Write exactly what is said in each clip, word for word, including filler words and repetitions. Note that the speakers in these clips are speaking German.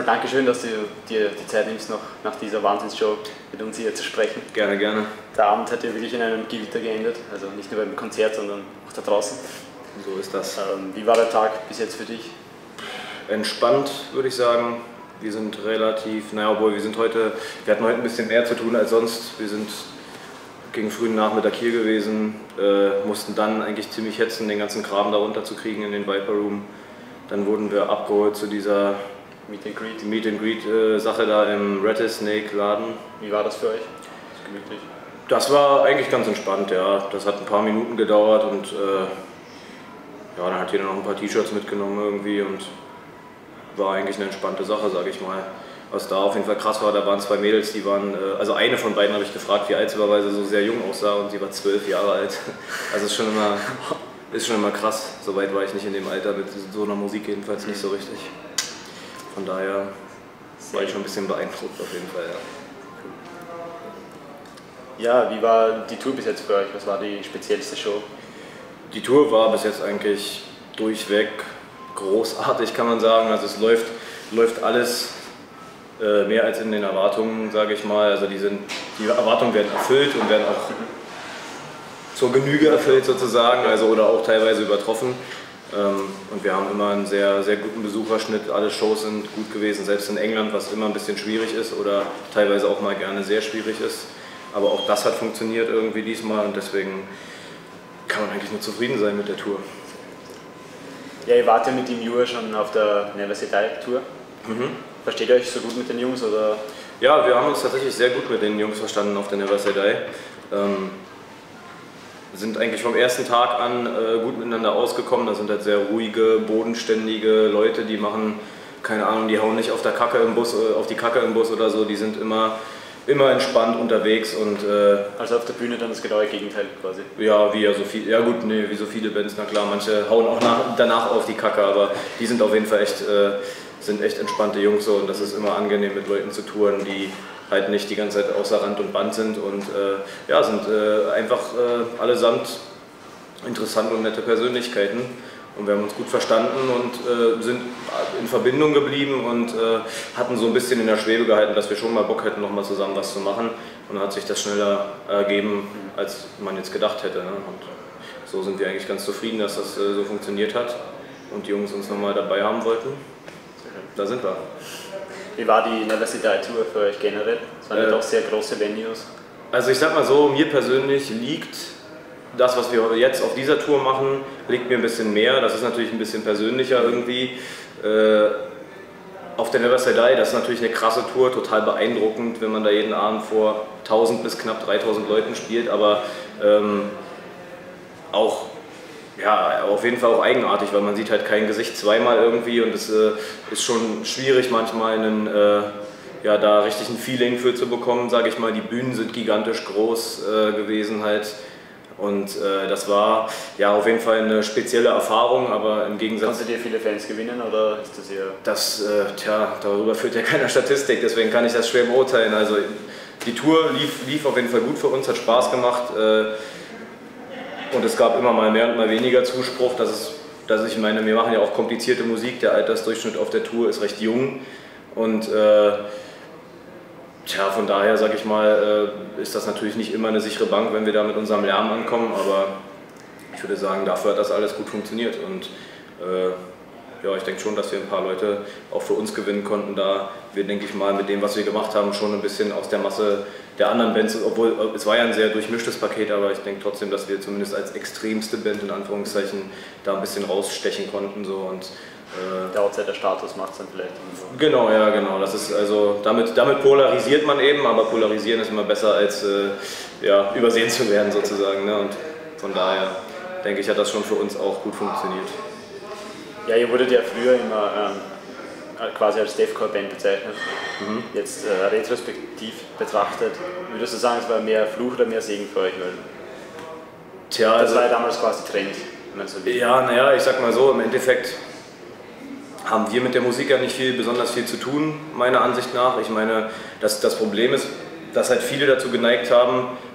Dankeschön, dass du dir die Zeit nimmst, noch nach dieser Wahnsinnsshow mit uns hier zu sprechen. Gerne, gerne. Der Abend hat ja wirklich in einem Gewitter geendet, also nicht nur beim Konzert, sondern auch da draußen. So ist das. Ähm, wie war der Tag bis jetzt für dich? Entspannt, würde ich sagen. Wir sind relativ, naja, obwohl wir sind heute, wir hatten heute ein bisschen mehr zu tun als sonst. Wir sind gegen frühen Nachmittag hier gewesen, äh, mussten dann eigentlich ziemlich hetzen, den ganzen Kram da runter zu kriegen in den Viper Room. Dann wurden wir abgeholt zu dieser Meet and Greet, Meet and Greet äh, Sache da im Rattlesnake Laden. Wie war das für euch? Ist gemütlich? Das war eigentlich ganz entspannt, ja. Das hat ein paar Minuten gedauert und äh, ja, dann hat jeder noch ein paar T-Shirts mitgenommen irgendwie und war eigentlich eine entspannte Sache, sage ich mal. Was da auf jeden Fall krass war, da waren zwei Mädels, die waren, also eine von beiden habe ich gefragt, wie alt sie war, weil sie so sehr jung aussah und sie war zwölf Jahre alt. Also ist schon immer, ist schon immer krass, so weit war ich nicht in dem Alter, mit so einer Musik jedenfalls nicht so richtig. Von daher war ich schon ein bisschen beeindruckt auf jeden Fall, ja. Ja, wie war die Tour bis jetzt für euch? Was war die speziellste Show? Die Tour war bis jetzt eigentlich durchweg großartig, kann man sagen. Also es läuft, läuft alles äh, mehr als in den Erwartungen, sage ich mal. Also die, sind, die Erwartungen werden erfüllt und werden auch zur Genüge erfüllt sozusagen, also oder auch teilweise übertroffen. Ähm, und wir haben immer einen sehr, sehr guten Besucherschnitt. Alle Shows sind gut gewesen, selbst in England, was immer ein bisschen schwierig ist oder teilweise auch mal gerne sehr schwierig ist. Aber auch das hat funktioniert irgendwie diesmal und deswegen kann man eigentlich nur zufrieden sein mit der Tour. Ja, ihr wart ja mit dem Jura schon auf der Never Say Die Tour. Mhm. Versteht ihr euch so gut mit den Jungs? Oder? Ja, wir haben uns tatsächlich sehr gut mit den Jungs verstanden auf der Never Say Die. Ähm, sind eigentlich vom ersten Tag an äh, gut miteinander ausgekommen. Das sind halt sehr ruhige, bodenständige Leute, die machen, keine Ahnung, die hauen nicht auf der Kacke im Bus, äh, auf die Kacke im Bus oder so. Die sind immer immer entspannt unterwegs und äh, also auf der Bühne dann das genaue Gegenteil quasi. Ja, wie ja so viel, ja gut, nee, wie so viele Bands, na klar, manche hauen auch nach, danach auf die Kacke, aber die sind auf jeden Fall echt, äh, sind echt entspannte Jungs so und das ist immer angenehm mit Leuten zu touren, die halt nicht die ganze Zeit außer Rand und Band sind und äh, ja, sind äh, einfach äh, allesamt interessante und nette Persönlichkeiten. Und wir haben uns gut verstanden und äh, sind in Verbindung geblieben und äh, hatten so ein bisschen in der Schwebe gehalten, dass wir schon mal Bock hätten, noch mal zusammen was zu machen. Und dann hat sich das schneller ergeben, als man jetzt gedacht hätte. Ne? Und so sind wir eigentlich ganz zufrieden, dass das äh, so funktioniert hat und die Jungs uns noch mal dabei haben wollten. Da sind wir. Wie war die Never Say Die Tour für euch generell? Es waren ja äh, doch sehr große Venues. Also ich sag mal so, mir persönlich liegt das, was wir jetzt auf dieser Tour machen, liegt mir ein bisschen mehr. Das ist natürlich ein bisschen persönlicher irgendwie. Äh, auf der Never Say Die, das ist natürlich eine krasse Tour, total beeindruckend, wenn man da jeden Abend vor tausend bis knapp dreitausend Leuten spielt, aber ähm, auch, ja, auf jeden Fall auch eigenartig, weil man sieht halt kein Gesicht zweimal irgendwie und es äh, ist schon schwierig manchmal einen, äh, ja, da richtig ein Feeling für zu bekommen, sage ich mal. Die Bühnen sind gigantisch groß äh, gewesen halt. Und äh, das war ja auf jeden Fall eine spezielle Erfahrung, aber im Gegensatz... Konntet ihr viele Fans gewinnen oder ist das eher... Das, äh, tja, darüber führt ja keiner Statistik, deswegen kann ich das schwer beurteilen. Also die Tour lief, lief auf jeden Fall gut für uns, hat Spaß gemacht äh, und es gab immer mal mehr und mal weniger Zuspruch. Das ist, dass ich meine, wir machen ja auch komplizierte Musik, der Altersdurchschnitt auf der Tour ist recht jung und äh, tja, von daher, sage ich mal, ist das natürlich nicht immer eine sichere Bank, wenn wir da mit unserem Lärm ankommen, aber ich würde sagen, dafür hat das alles gut funktioniert und äh, ja, ich denke schon, dass wir ein paar Leute auch für uns gewinnen konnten, da wir, denke ich mal, mit dem, was wir gemacht haben, schon ein bisschen aus der Masse der anderen Bands, obwohl es war ja ein sehr durchmischtes Paket, aber ich denke trotzdem, dass wir zumindest als extremste Band in Anführungszeichen da ein bisschen rausstechen konnten so und der Outsider-Status macht es dann vielleicht. Genau, ja, genau. Das ist also damit, damit polarisiert man eben, aber polarisieren ist immer besser als äh, ja, übersehen zu werden sozusagen. Ne? Und von daher denke ich, hat das schon für uns auch gut funktioniert. Ja, ihr wurdet ja früher immer ähm, quasi als Deathcore-Band bezeichnet. Mhm. Jetzt äh, retrospektiv betrachtet, würdest du sagen, es war mehr Fluch oder mehr Segen für euch? Weil Tja, das also, war ja damals quasi Trend, wenn man so will. Ja, naja, ich sag mal so, im Endeffekt haben wir mit der Musik ja nicht viel, besonders viel zu tun, meiner Ansicht nach. Ich meine, das, das Problem ist, dass halt viele dazu geneigt haben,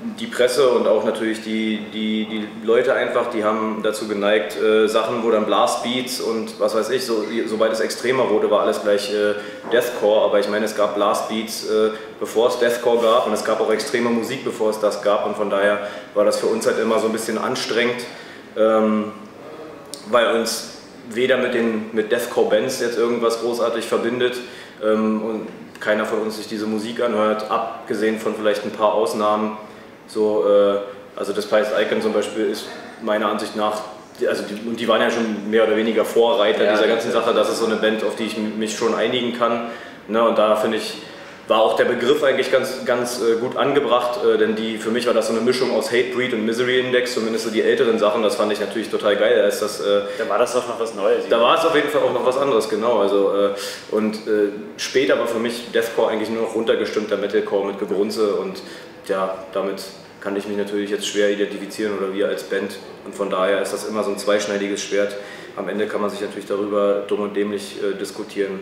die Presse und auch natürlich die, die, die Leute einfach, die haben dazu geneigt, äh, Sachen, wo dann Blastbeats und was weiß ich, so, sobald es extremer wurde, war alles gleich äh, Deathcore, aber ich meine, es gab Blastbeats, äh, bevor es Deathcore gab, und es gab auch extreme Musik, bevor es das gab, und von daher war das für uns halt immer so ein bisschen anstrengend, ähm, weil uns weder mit den mit Deathcore-Bands jetzt irgendwas großartig verbindet ähm, und keiner von uns sich diese Musik anhört, abgesehen von vielleicht ein paar Ausnahmen. So, äh, also das Despised Icon zum Beispiel ist meiner Ansicht nach, also die, und die waren ja schon mehr oder weniger Vorreiter ja, dieser ganzen Sache, das ist so eine Band, auf die ich mich schon einigen kann. Ne, und da finde ich, war auch der Begriff eigentlich ganz, ganz äh, gut angebracht, äh, denn die, für mich war das so eine Mischung aus Hatebreed und Misery Index, zumindest so die älteren Sachen, das fand ich natürlich total geil. Da, ist das, äh, da war das auch noch was Neues. Da war es auf jeden Fall auch noch was anderes, genau. Also, äh, und äh, später war für mich Deathcore eigentlich nur noch runtergestimmter Metalcore mit Gebrunze, und ja, damit kann ich mich natürlich jetzt schwer identifizieren oder wir als Band, und von daher ist das immer so ein zweischneidiges Schwert. Am Ende kann man sich natürlich darüber dumm und dämlich äh, diskutieren,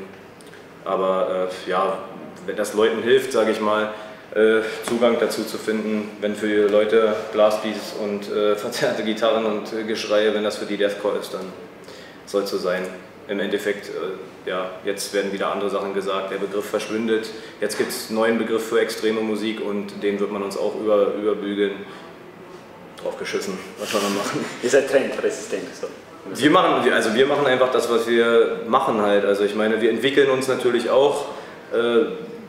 aber äh, ja, wenn das Leuten hilft, sage ich mal, äh, Zugang dazu zu finden, wenn für Leute Blastbeats und äh, verzerrte Gitarren und äh, Geschreie, wenn das für die Deathcore ist, dann soll es so sein. Im Endeffekt, äh, ja, jetzt werden wieder andere Sachen gesagt, der Begriff verschwindet, jetzt gibt es einen neuen Begriff für extreme Musik und den wird man uns auch über, überbügeln. Drauf geschissen, was soll man machen? Ihr seid trendresistent. So. Wir machen, also wir machen einfach das, was wir machen halt. Also ich meine, wir entwickeln uns natürlich auch, äh,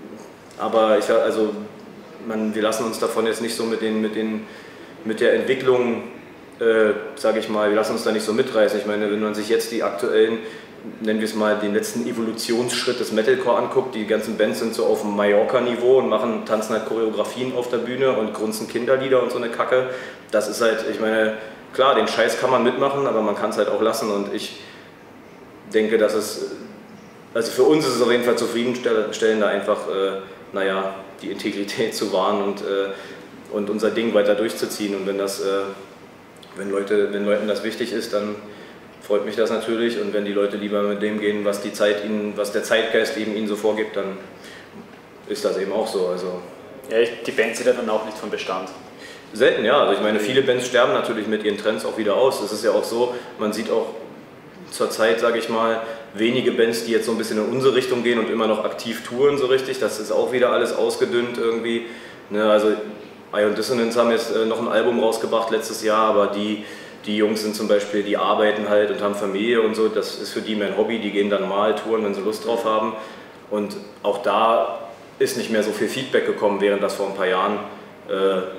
aber ich, also man, wir lassen uns davon jetzt nicht so mit, den, mit, den, mit der Entwicklung, äh, sage ich mal, wir lassen uns da nicht so mitreißen. Ich meine, wenn man sich jetzt die aktuellen, nennen wir es mal, den letzten Evolutionsschritt des Metalcore anguckt, die ganzen Bands sind so auf dem Mallorca-Niveau und machen, tanzen halt Choreografien auf der Bühne und grunzen Kinderlieder und so eine Kacke. Das ist halt, ich meine, klar, den Scheiß kann man mitmachen, aber man kann es halt auch lassen, und ich denke, dass es, also für uns ist es auf jeden Fall zufriedenstellender, einfach, äh, naja, die Integrität zu wahren und, äh, und unser Ding weiter durchzuziehen, und wenn das, äh, wenn Leute, wenn Leuten das wichtig ist, dann freut mich das natürlich, und wenn die Leute lieber mit dem gehen, was die Zeit ihnen, was der Zeitgeist eben ihnen so vorgibt, dann ist das eben auch so. Also ja, ich, die Band sind ja dann auch nicht vom Bestand. Selten, ja. Also ich meine, viele Bands sterben natürlich mit ihren Trends auch wieder aus. Das ist ja auch so, man sieht auch zurzeit, sage ich mal, wenige Bands, die jetzt so ein bisschen in unsere Richtung gehen und immer noch aktiv touren so richtig. Das ist auch wieder alles ausgedünnt irgendwie. Ne, also Ion Dissonance haben jetzt äh, noch ein Album rausgebracht letztes Jahr, aber die, die Jungs sind zum Beispiel, die arbeiten halt und haben Familie und so. Das ist für die mehr ein Hobby, die gehen dann mal touren, wenn sie Lust drauf haben. Und auch da ist nicht mehr so viel Feedback gekommen, während das vor ein paar Jahren äh,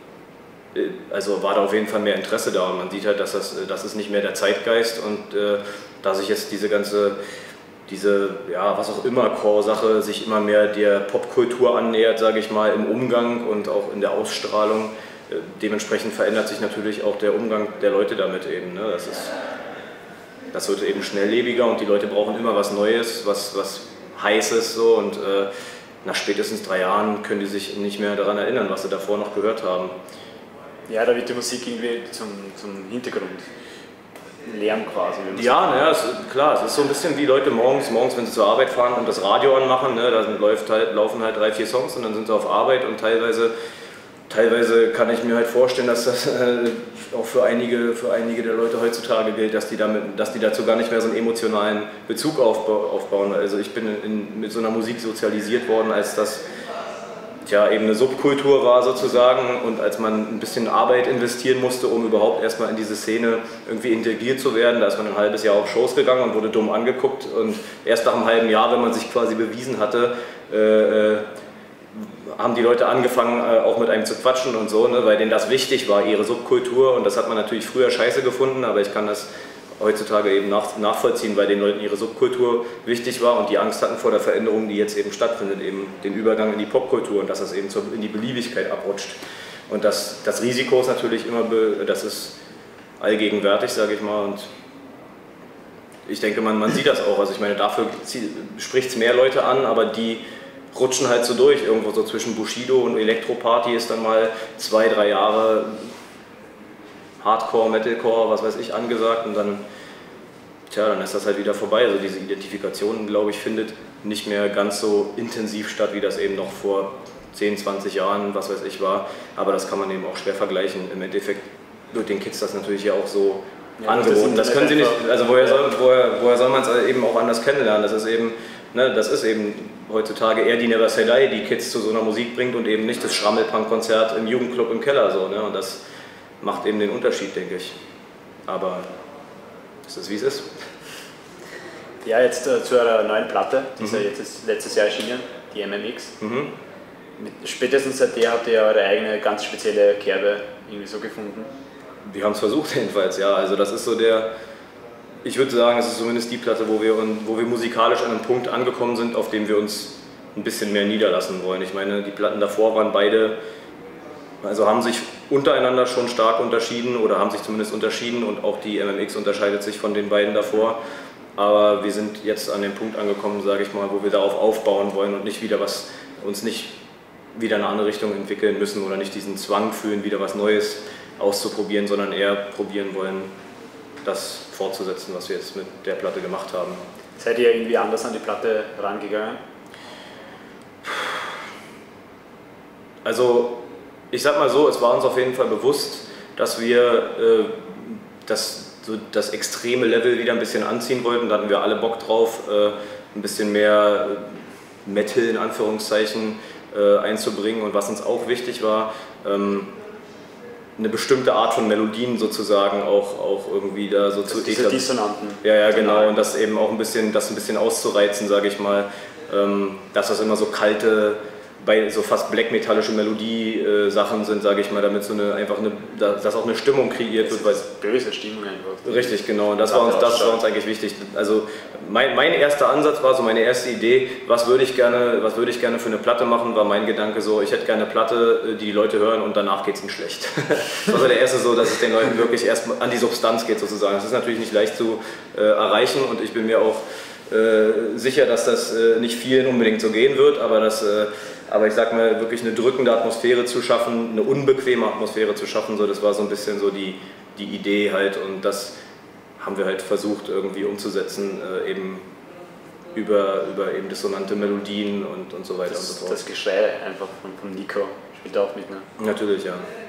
also war da auf jeden Fall mehr Interesse da, und man sieht halt, dass das, das ist nicht mehr der Zeitgeist, und äh, da sich jetzt diese ganze, diese, ja, was auch immer, Core-Sache sich immer mehr der Popkultur annähert, sage ich mal, im Umgang und auch in der Ausstrahlung, äh, dementsprechend verändert sich natürlich auch der Umgang der Leute damit eben, ne? Das ist, das wird eben schnelllebiger, und die Leute brauchen immer was Neues, was, was Heißes so, und äh, nach spätestens drei Jahren können die sich nicht mehr daran erinnern, was sie davor noch gehört haben. Ja, da wird die Musik irgendwie zum, zum Hintergrund. Lärm quasi. Ja, naja, ist, klar, es ist so ein bisschen wie Leute morgens, morgens, wenn sie zur Arbeit fahren und das Radio anmachen, ne, da läuft halt, laufen halt drei, vier Songs, und dann sind sie auf Arbeit, und teilweise, teilweise kann ich mir halt vorstellen, dass das äh, auch für einige, für einige der Leute heutzutage gilt, dass die, damit, dass die dazu gar nicht mehr so einen emotionalen Bezug aufbauen. Also ich bin in, mit so einer Musik sozialisiert worden, als das ja, eben eine Subkultur war sozusagen, und als man ein bisschen Arbeit investieren musste, um überhaupt erstmal in diese Szene irgendwie integriert zu werden, da ist man ein halbes Jahr auf Shows gegangen und wurde dumm angeguckt, und erst nach einem halben Jahr, wenn man sich quasi bewiesen hatte, äh, haben die Leute angefangen, äh, auch mit einem zu quatschen und so, ne, weil denen das wichtig war, ihre Subkultur, und das hat man natürlich früher scheiße gefunden, aber ich kann das heutzutage eben nach, nachvollziehen, weil den Leuten ihre Subkultur wichtig war und die Angst hatten vor der Veränderung, die jetzt eben stattfindet, eben den Übergang in die Popkultur, und dass das eben zur, in die Beliebigkeit abrutscht. Und das, das Risiko ist natürlich immer, be, das ist allgegenwärtig, sage ich mal, und ich denke, man, man sieht das auch. Also ich meine, dafür spricht es mehr Leute an, aber die rutschen halt so durch, irgendwo so zwischen Bushido und Elektroparty ist dann mal zwei, drei Jahre Hardcore, Metalcore, was weiß ich, angesagt, und dann, tja, dann ist das halt wieder vorbei. Also diese Identifikation, glaube ich, findet nicht mehr ganz so intensiv statt, wie das eben noch vor zehn, zwanzig Jahren, was weiß ich, war. Aber das kann man eben auch schwer vergleichen. Im Endeffekt wird den Kids das natürlich ja auch so ja, angeboten. Das, das können sie nicht, also woher soll, woher, woher soll man es eben auch anders kennenlernen? Das ist eben, ne, das ist eben heutzutage eher die Never Say Die, die Kids zu so einer Musik bringt und eben nicht das Schrammelpunk-Konzert im Jugendclub im Keller. So, ne? Und das macht eben den Unterschied, denke ich. Aber es ist, wie es ist. Ja, jetzt äh, zu eurer neuen Platte, die ist mhm. ja jetzt ist letztes Jahr erschienen, die M M X. Mhm. Mit, spätestens seitdem habt ihr eure eigene ganz spezielle Kerbe irgendwie so gefunden. Wir haben es versucht jedenfalls, ja. Also das ist so der, ich würde sagen, es ist zumindest die Platte, wo wir, wo wir musikalisch an einem Punkt angekommen sind, auf dem wir uns ein bisschen mehr niederlassen wollen. Ich meine, die Platten davor waren beide, also haben sich untereinander schon stark unterschieden oder haben sich zumindest unterschieden und auch die M M X unterscheidet sich von den beiden davor. Aber wir sind jetzt an dem Punkt angekommen, sage ich mal, wo wir darauf aufbauen wollen und nicht wieder was, uns nicht wieder in eine andere Richtung entwickeln müssen oder nicht diesen Zwang fühlen, wieder was Neues auszuprobieren, sondern eher probieren wollen, das fortzusetzen, was wir jetzt mit der Platte gemacht haben. Seid ihr irgendwie anders an die Platte rangegangen? Also, ich sag mal so, es war uns auf jeden Fall bewusst, dass wir äh, das, so das extreme Level wieder ein bisschen anziehen wollten. Da hatten wir alle Bock drauf, äh, ein bisschen mehr Metal in Anführungszeichen äh, einzubringen. Und was uns auch wichtig war, ähm, eine bestimmte Art von Melodien sozusagen auch, auch irgendwie da so also zu diese Dissonanten. Ja, ja, genau. Und das eben auch ein bisschen, das ein bisschen auszureizen, sage ich mal. Ähm, dass das immer so kalte, bei so fast black-metallische Melodie-Sachen sind, sage ich mal, damit so eine, einfach eine, dass auch eine Stimmung kreiert wird. Weil böse Stimmung einfach. Richtig, genau. Und das, war uns, das war uns eigentlich wichtig. Also mein, mein erster Ansatz war so meine erste Idee, was würde ich gerne, was würde ich gerne für eine Platte machen, war mein Gedanke so, ich hätte gerne eine Platte, die die Leute hören und danach geht es ihnen schlecht. Das war so der erste so, dass es den Leuten wirklich erst an die Substanz geht sozusagen. Das ist natürlich nicht leicht zu äh, erreichen und ich bin mir auch äh, sicher, dass das äh, nicht vielen unbedingt so gehen wird, aber das äh, Aber ich sag mal, wirklich eine drückende Atmosphäre zu schaffen, eine unbequeme Atmosphäre zu schaffen, so, das war so ein bisschen so die, die Idee halt und das haben wir halt versucht irgendwie umzusetzen, äh, eben über, über eben dissonante Melodien und, und so weiter das, und so fort. Das Geschrei einfach von, von Nico spielt auch mit, ne? Natürlich, ja.